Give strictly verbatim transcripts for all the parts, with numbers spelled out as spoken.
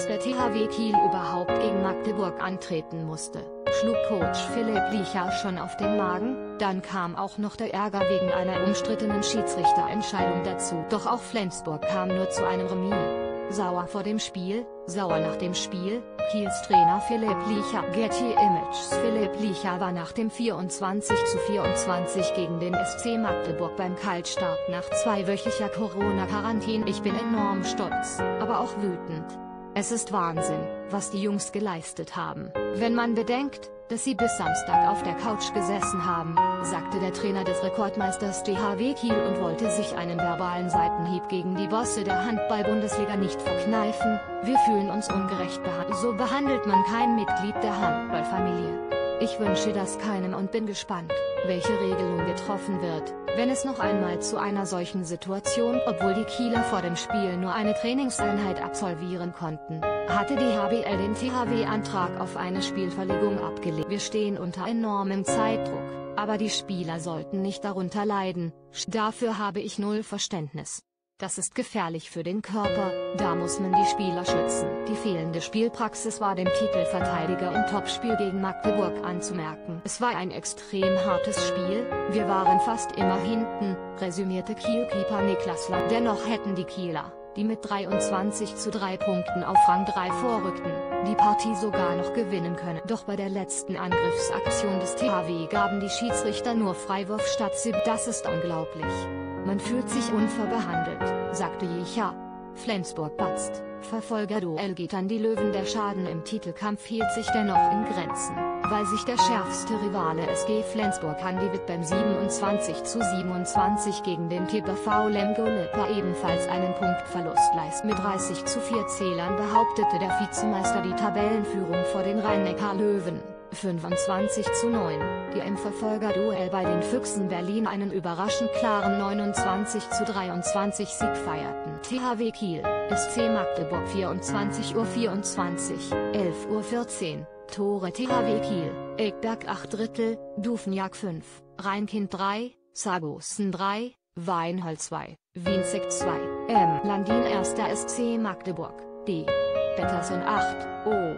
dass der T H W Kiel überhaupt gegen Magdeburg antreten musste, schlug Coach Philipp Licha schon auf den Magen, dann kam auch noch der Ärger wegen einer umstrittenen Schiedsrichterentscheidung dazu. Doch auch Flensburg kam nur zu einem Remis. Sauer vor dem Spiel, sauer nach dem Spiel, Kiels Trainer Philipp Licha. Getty Images. Philipp Licha war nach dem vierundzwanzig zu vierundzwanzig gegen den S C Magdeburg beim Kaltstart nach zweiwöchiger Corona-Quarantäne. Ich bin enorm stolz, aber auch wütend. Es ist Wahnsinn, was die Jungs geleistet haben, wenn man bedenkt, dass sie bis Samstag auf der Couch gesessen haben, sagte der Trainer des Rekordmeisters T H W Kiel und wollte sich einen verbalen Seitenhieb gegen die Bosse der Handball-Bundesliga nicht verkneifen. Wir fühlen uns ungerecht behandelt. So behandelt man kein Mitglied der Handballfamilie. Ich wünsche das keinem und bin gespannt, welche Regelung getroffen wird, wenn es noch einmal zu einer solchen Situation, obwohl die Kieler vor dem Spiel nur eine Trainingseinheit absolvieren konnten, hatte die H B L den T H W-Antrag auf eine Spielverlegung abgelehnt. Wir stehen unter enormem Zeitdruck, aber die Spieler sollten nicht darunter leiden, dafür habe ich null Verständnis. Das ist gefährlich für den Körper, da muss man die Spieler schützen. Die fehlende Spielpraxis war dem Titelverteidiger im Topspiel gegen Magdeburg anzumerken. Es war ein extrem hartes Spiel, wir waren fast immer hinten, resümierte Kiel-Keeper Niklas Lang. Dennoch hätten die Kieler, die mit dreiundzwanzig zu drei Punkten auf Rang drei vorrückten, die Partie sogar noch gewinnen können. Doch bei der letzten Angriffsaktion des T H W gaben die Schiedsrichter nur Freiwurf statt Sieb. Das ist unglaublich. Man fühlt sich unfair behandelt, sagte Licha. Flensburg patzt, Verfolgerduell geht an die Löwen. Der Schaden im Titelkampf hielt sich dennoch in Grenzen, weil sich der schärfste Rivale S G Flensburg Handewitt beim siebenundzwanzig zu siebenundzwanzig gegen den T B V Lemgo Lippe ebenfalls einen Punktverlust leistete. Mit dreißig zu vier Zählern behauptete der Vizemeister die Tabellenführung vor den Rhein-Neckar-Löwen. fünfundzwanzig zu neun, die im Verfolgerduell bei den Füchsen Berlin einen überraschend klaren neunundzwanzig zu dreiundzwanzig Sieg feierten. T H W Kiel, S C Magdeburg vierundzwanzig Uhr vierundzwanzig, elf Uhr vierzehn, Tore T H W Kiel, Egberg acht Drittel, Dufenjag fünf, Rheinkind drei, Sargosen drei, Weinhold zwei, Wienzek zwei, M. Landin erster S C Magdeburg, D. Pettersson acht, O.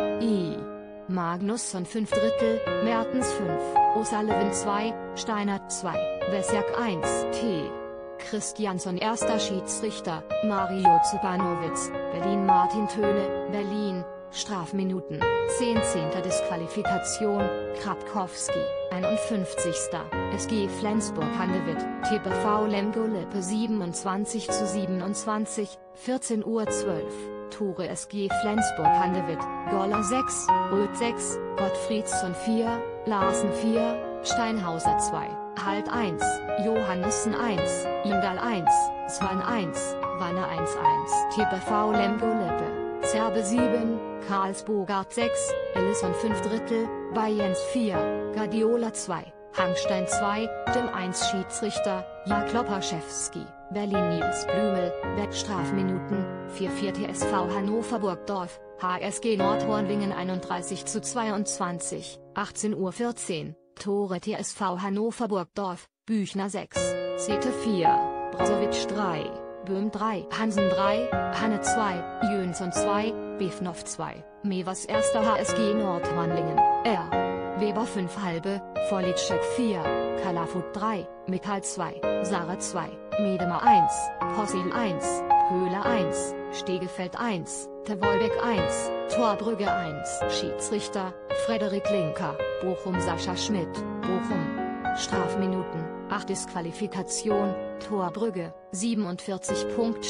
I. Magnusson fünf Drittel, Mertens fünf, O'Sullivan zwei, Steinert zwei, Wesjak eins, T. Christiansson erster Schiedsrichter, Mario Zubanowitz, Berlin Martin Töne, Berlin, Strafminuten, zehn Zehnter Disqualifikation, Krapkowski, einundfünfzigster S G Flensburg Handewitt, T B V Lemgo Lippe siebenundzwanzig zu siebenundzwanzig, vierzehn Uhr zwölf. Tore S G Flensburg Handewitt, Goller sechs, Röth sechs, Gottfriedsson vier, Larsen vier, Steinhauser zwei, Halt eins, Johannessen eins, Indal eins, Swan eins, Wanne eins eins, T B V Lemgo Lippe, Zerbe sieben, Karlsbogart sechs, Ellison fünf Drittel, Bayens vier, Guardiola zwei, Hangstein zwei, Dem eins Schiedsrichter, Jaklopaschewski, Berlin Nils Blümel, Wegstrafminuten, vier vier T S V Hannover Burgdorf, H S G Nordhornlingen einunddreißig zu zweiundzwanzig, achtzehn Uhr vierzehn, Tore T S V Hannover Burgdorf, Büchner sechs, Zete vier, Brasowitsch drei, Böhm drei, Hansen drei, Hanne zwei, Jönsson zwei, Befnow zwei, Mevers erster H S G Nordhornlingen, R. Weber fünf halbe, Volitschek vier, Kalafut drei, Mikal zwei, Sarah zwei, Medemer eins, Possil eins, Höhler eins, Stegefeld eins, Terwolbeck eins, Torbrügge eins. Schiedsrichter, Frederik Linker, Bochum Sascha Schmidt, Bochum. Strafminuten, acht Disqualifikation, Torbrügge, siebenundvierzig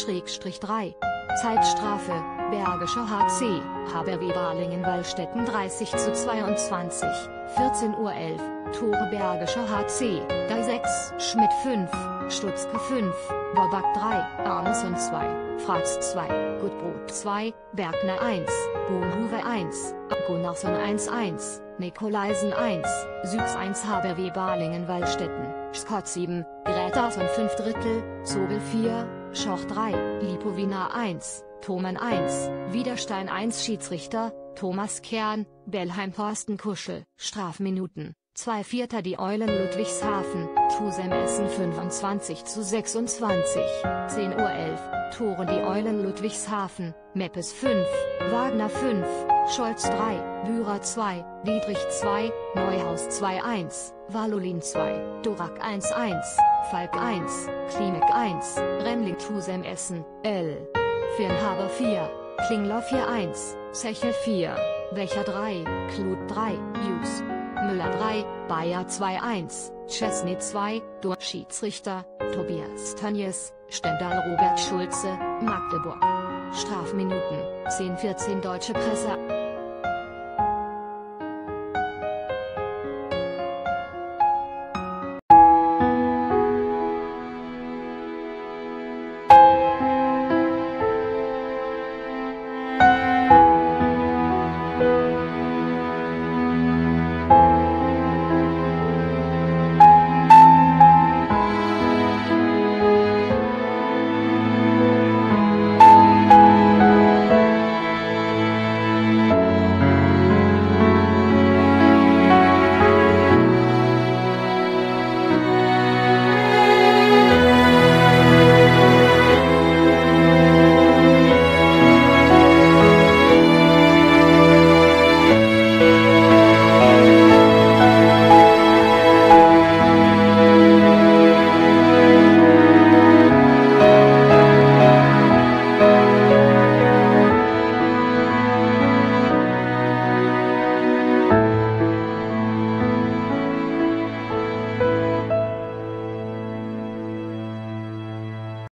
drei. Zeitstrafe, Bergischer H C, H B W Balingen-Wallstätten dreißig zu zweiundzwanzig, vierzehn Uhr elf, Tore Bergischer H C, Dai sechs, Schmidt fünf, Stutzke fünf, Bobak drei, Arneson zwei, Fratz zwei, Gutbrot zwei, Bergner eins, Bohnhuwe eins, Gunnarsson eins eins, Nikolaisen eins, Süß eins H B W Balingen-Wallstätten, Scott sieben, Gräterson fünf Drittel, Zobel vier, Schoch drei, Lipowina eins, Thoman eins, Widerstein eins Schiedsrichter, Thomas Kern, Bellheim Thorsten Kuschel. Strafminuten, zwei Vierter die Eulen Ludwigshafen, Tusem Essen fünfundzwanzig zu sechsundzwanzig, zehn Uhr elf, Tore die Eulen Ludwigshafen, Meppes fünf, Wagner fünf, Scholz drei, Bührer zwei, Dietrich zwei, Neuhaus zwei eins, Walolin zwei, Dorak eins eins, Falk eins, Klimek eins, Remling Tusem Essen, L. Firnhaber vier, Klingler vier eins, Zechel vier, Becher drei, Kluth drei, Hughes, Müller drei, Bayer zwei eins, Chesney zwei, Dur Schiedsrichter, Tobias Tönjes, Stendal Robert Schulze, Magdeburg. Strafminuten, zehn vierzehn Deutsche Presse.